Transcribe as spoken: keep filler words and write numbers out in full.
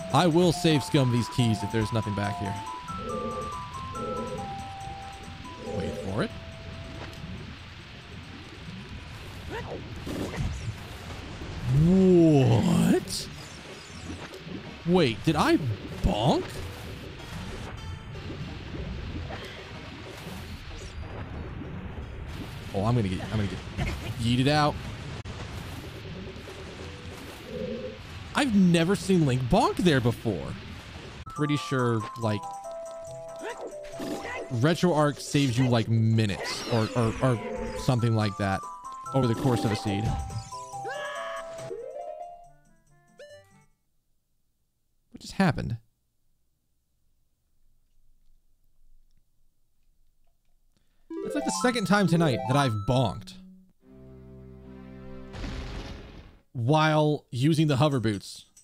I will save scum these keys if there's nothing back here. Wait for it. What? Wait, did I bonk? Oh, I'm gonna get, I'm gonna get yeeted out. I've never seen Link bonk there before. Pretty sure, like, RetroArch saves you like minutes or, or, or something like that over the course of a seed. What just happened? It's like the second time tonight that I've bonked while using the hover boots.